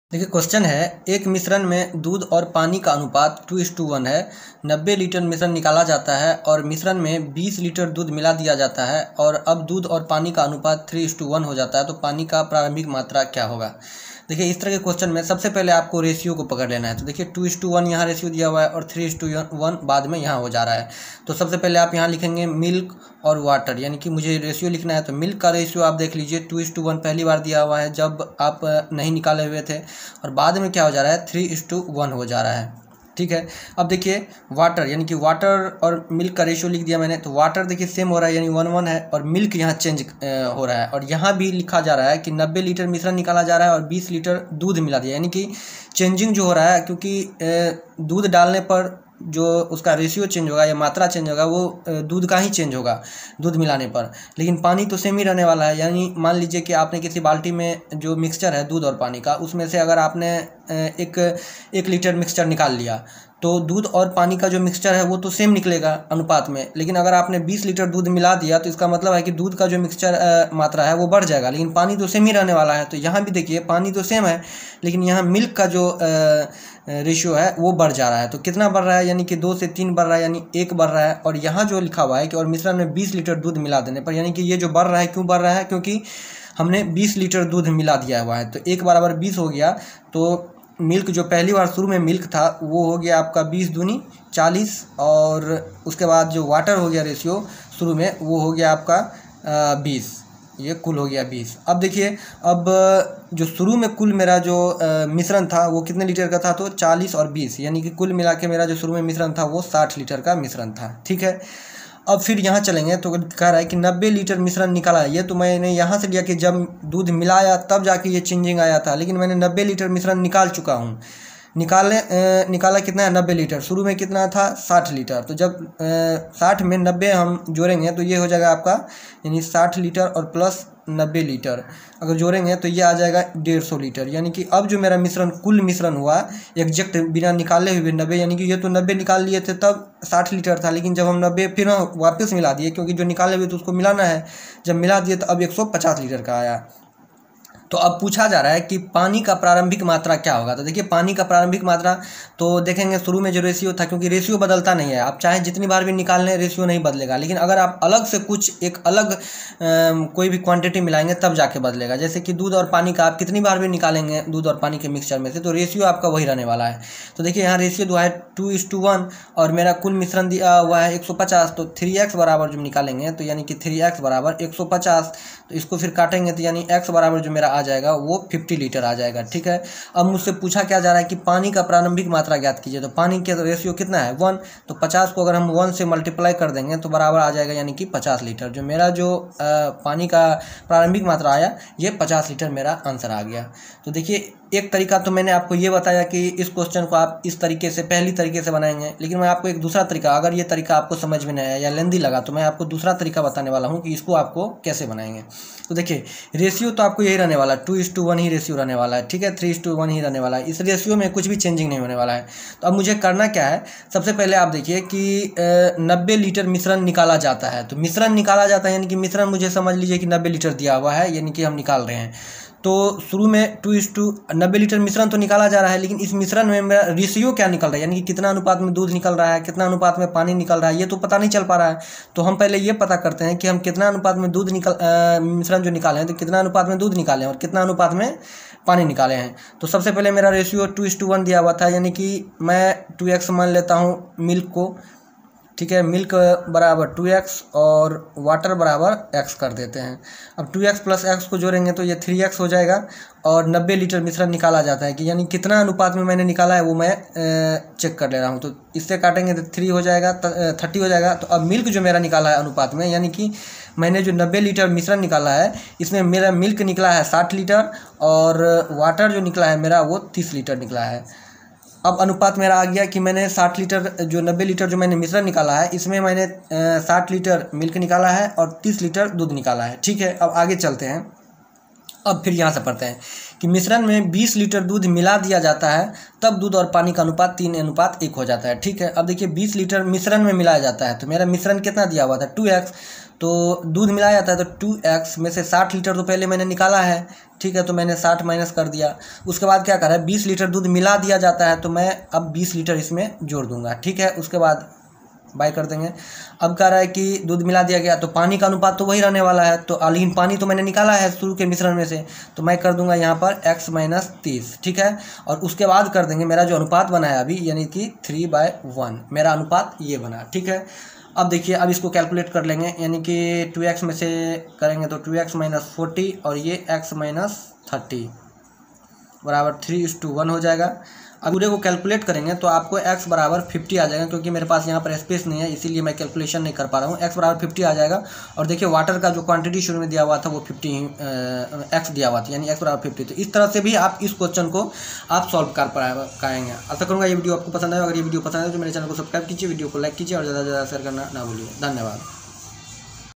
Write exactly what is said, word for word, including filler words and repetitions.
देखिए क्वेश्चन है, एक मिश्रण में दूध और पानी का अनुपात टू इस टू वन है। नब्बे लीटर मिश्रण निकाला जाता है और मिश्रण में बीस लीटर दूध मिला दिया जाता है और अब दूध और पानी का अनुपात थ्री इस टू वन हो जाता है, तो पानी का प्रारंभिक मात्रा क्या होगा। देखिए इस तरह के क्वेश्चन में सबसे पहले आपको रेशियो को पकड़ लेना है। तो देखिए टू इस टू वन यहाँ रेशियो दिया हुआ है और थ्री इस टू वन बाद में यहाँ हो जा रहा है। तो सबसे पहले आप यहाँ लिखेंगे मिल्क और वाटर, यानी कि मुझे रेशियो लिखना है। तो मिल्क का रेशियो आप देख लीजिए टू इस टू वन पहली बार दिया हुआ है जब आप नहीं निकाले हुए थे, और बाद में क्या हो जा रहा है, थ्री इस टू वन हो जा रहा है। ठीक है, अब देखिए वाटर, यानी कि वाटर और मिल्क का रेशियो लिख दिया मैंने। तो वाटर देखिए सेम हो रहा है, यानी वन वन है, और मिल्क यहाँ चेंज हो रहा है। और यहाँ भी लिखा जा रहा है कि नब्बे लीटर मिश्रण निकाला जा रहा है और बीस लीटर दूध मिला दिया, यानी कि चेंजिंग जो हो रहा है, क्योंकि दूध डालने पर जो उसका रेशियो चेंज होगा या मात्रा चेंज होगा वो दूध का ही चेंज होगा दूध मिलाने पर, लेकिन पानी तो सेम ही रहने वाला है। यानी मान लीजिए कि आपने किसी बाल्टी में जो मिक्सचर है दूध और पानी का, उसमें से अगर आपने एक एक लीटर मिक्सचर निकाल लिया तो दूध और पानी का जो मिक्सचर है वो तो सेम निकलेगा अनुपात में, लेकिन अगर आपने बीस लीटर दूध मिला दिया तो इसका मतलब है कि दूध का जो मिक्सचर मात्रा है वो बढ़ जाएगा, लेकिन पानी तो सेम ही रहने वाला है। तो यहाँ भी देखिए पानी तो सेम है, लेकिन यहाँ मिल्क का जो रेशियो है वो बढ़ जा रहा है। तो कितना बढ़ रहा है, यानी कि दो से तीन बढ़ रहा है, यानी एक बढ़ रहा है। और यहाँ जो लिखा हुआ है कि और मिश्रण में बीस लीटर दूध मिला देने पर, यानी कि ये जो बढ़ रहा है क्यों बढ़ रहा है, क्योंकि हमने बीस लीटर दूध मिला दिया हुआ है। तो एक बराबर बीस हो गया, तो मिल्क जो पहली बार शुरू में मिल्क था वो हो गया आपका बीस दूनी चालीस, और उसके बाद जो वाटर हो गया रेशियो शुरू में वो हो गया आपका बीस, ये कुल हो गया बीस। अब देखिए अब जो शुरू में कुल मेरा जो मिश्रण था वो कितने लीटर का था, तो चालीस और बीस, यानी कि कुल मिला के मेरा जो शुरू में मिश्रण था वो साठ लीटर का मिश्रण था। ठीक है, अब फिर यहाँ चलेंगे तो कह रहा है कि नब्बे लीटर मिश्रण निकाला है। ये तो मैंने यहाँ से लिया कि जब दूध मिलाया तब जाके ये चेंजिंग आया था, लेकिन मैंने नब्बे लीटर मिश्रण निकाल चुका हूँ। निकाले ए, निकाला कितना है, नब्बे लीटर। शुरू में कितना था, साठ लीटर। तो जब साठ में नब्बे हम जोड़ेंगे तो ये हो जाएगा आपका, यानी साठ लीटर और प्लस नब्बे लीटर अगर जोड़ेंगे तो ये आ जाएगा डेढ़ सौ लीटर। यानी कि अब जो मेरा मिश्रण कुल मिश्रण हुआ एग्जैक्ट बिना निकाले हुए नब्बे, यानी कि ये तो नब्बे निकाल लिए थे तब साठ लीटर था, लेकिन जब हम नब्बे फिर वापस मिला दिए, क्योंकि जो निकाले हुए तो उसको मिलाना है, जब मिला दिए तो अब एक सौ पचास लीटर का आया। तो अब पूछा जा रहा है कि पानी का प्रारंभिक मात्रा क्या होगा। तो देखिए पानी का प्रारंभिक मात्रा तो देखेंगे शुरू में जो रेशियो था, क्योंकि रेशियो बदलता नहीं है, आप चाहे जितनी बार भी निकाल लें रेशियो नहीं बदलेगा, लेकिन अगर आप अलग से कुछ एक अलग आ, कोई भी क्वांटिटी मिलाएंगे तब जाके बदलेगा। जैसे कि दूध और पानी का आप कितनी बार भी निकालेंगे दूध और पानी के मिक्सचर में से, तो रेशियो आपका वही रहने वाला है। तो देखिए यहाँ रेशियो जो है टू इस टू वन और मेरा कुल मिश्रण दिया हुआ है एक सौ पचास, तो थ्री एक्स बराबर जो निकालेंगे तो यानी कि थ्री एक्स बराबर एक सौ पचास, तो इसको फिर काटेंगे तो यानी एक्स बराबर जो मेरा आ जाएगा वो पचास लीटर आ जाएगा। ठीक है, अब मुझसे पूछा क्या जा रहा है कि पानी का प्रारंभिक मात्रा ज्ञात कीजिए। तो पानी का रेशियो कितना है, वन, तो पचास को अगर हम वन से मल्टीप्लाई कर देंगे तो बराबर आ जाएगा यानी कि पचास लीटर। जो मेरा जो आ, पानी का प्रारंभिक मात्रा आया ये पचास लीटर मेरा आंसर आ गया। तो देखिए एक तरीका तो मैंने आपको ये बताया कि इस क्वेश्चन को आप इस तरीके से पहली तरीके से बनाएंगे, लेकिन मैं आपको एक दूसरा तरीका, अगर ये तरीका आपको समझ में नहीं आया या लेंदी लगा तो मैं आपको दूसरा तरीका बताने वाला हूँ कि इसको आपको कैसे बनाएंगे। तो देखिए रेशियो तो आपको यही रहने वाला है, to is to one he ratio रहने वाला है। ठीक है, थ्री इस टू वन ही रहने वाला है, इस रेशियो में कुछ भी चेंजिंग नहीं होने वाला है। तो अब मुझे करना क्या है, सबसे पहले आप देखिए कि नब्बे लीटर मिश्रण निकाला जाता है। तो मिश्रण निकाला जाता है यानी कि मिश्रण मुझे समझ लीजिए कि नब्बे लीटर दिया हुआ है, यानी कि हम निकाल रहे हैं। तो शुरू में टू इस टू नब्बे लीटर मिश्रण तो निकाला जा रहा है, लेकिन इस मिश्रण में मेरा रेशियो क्या निकल रहा है, यानी कि कितना अनुपात में दूध निकल रहा है, कितना अनुपात में पानी निकल रहा है, ये तो पता नहीं चल पा रहा है। तो हम पहले ये पता करते हैं कि हम कितना अनुपात में दूध निकल मिश्रण जो निकाले हैं तो कितना अनुपात में दूध निकाले हैं और कितना अनुपात में पानी निकाले हैं। तो सबसे पहले मेरा ratio two is to one दिया हुआ था, यानी कि मैं टू एक्स मान लेता हूँ मिल्क को। ठीक है, मिल्क बराबर टू एक्स और वाटर बराबर एक्स कर देते हैं। अब टू एक्स प्लस एक्स को जोड़ेंगे तो ये थ्री एक्स हो जाएगा, और नब्बे लीटर मिश्रण निकाला जाता है कि यानी कितना अनुपात में मैंने निकाला है वो मैं चेक कर ले रहा हूँ। तो इससे काटेंगे तो थ्री हो जाएगा, थर्टी हो जाएगा। तो अब मिल्क जो मेरा निकाला है अनुपात में, यानी कि मैंने जो नब्बे लीटर मिश्रण निकाला है इसमें मेरा मिल्क निकला है साठ लीटर और वाटर जो निकला है मेरा वो तीस लीटर निकला है। अब अनुपात मेरा आ गया कि मैंने साठ लीटर जो नब्बे लीटर जो मैंने मिश्रण निकाला है इसमें मैंने साठ लीटर मिल्क निकाला है और तीस लीटर दूध निकाला है। ठीक है, अब आगे चलते हैं। अब फिर यहाँ से पढ़ते हैं कि मिश्रण में बीस लीटर दूध मिला दिया जाता है तब दूध और पानी का अनुपात तीन अनुपात एक हो जाता है। ठीक है, अब देखिए बीस लीटर मिश्रण में मिलाया जाता है, तो मेरा मिश्रण कितना दिया हुआ था टू एक्स, तो दूध मिलाया जाता है तो टू एक्स में से साठ लीटर तो पहले मैंने निकाला है, ठीक है, तो मैंने साठ माइनस कर दिया। उसके बाद क्या करा है, बीस लीटर दूध मिला दिया जाता है तो मैं अब बीस लीटर इसमें जोड़ दूंगा, ठीक है। उसके बाद बाय कर देंगे। अब कह रहा है कि दूध मिला दिया गया तो पानी का अनुपात तो वही रहने वाला है, तो लेकिन पानी तो मैंने निकाला है शुरू के मिश्रण में से, तो मैं कर दूंगा यहाँ पर x माइनस तीस, ठीक है। और उसके बाद कर देंगे मेरा जो अनुपात बना है अभी, यानी कि थ्री बाय वन, मेरा अनुपात ये बना, ठीक है। अब देखिए, अब इसको कैलकुलेट कर लेंगे, यानी कि टू एक्स में से करेंगे तो टू एक्स माइनस फोर्टी और ये x माइनस थर्टी बराबर थ्री इस टू वन हो जाएगा। अब पूरे को कैलकुलेट करेंगे तो आपको x बराबर फिफ्टी आ जाएगा, क्योंकि मेरे पास यहाँ पर स्पेस नहीं है इसीलिए मैं कैलकुलेशन नहीं कर पा रहा हूँ। x बराबर फिफ्टी आ जाएगा। और देखिए वाटर का जो क्वांटिटी शुरू में दिया हुआ था वो फिफ्टी x दिया हुआ था, यानी x बराबर फिफ्टी। तो इस तरह से भी आप इस क्वेश्चन को आप सॉल्व कर पाएंगे। आशा करूँगा ये वीडियो आपको पसंद आए। अगर ये वीडियो पसंद आए तो मेरे चैनल को सब्सक्राइब कीजिए, वीडियो को लाइक कीजिए और ज़्यादा से ज़्यादा शेयर करना ना भूलिए। धन्यवाद।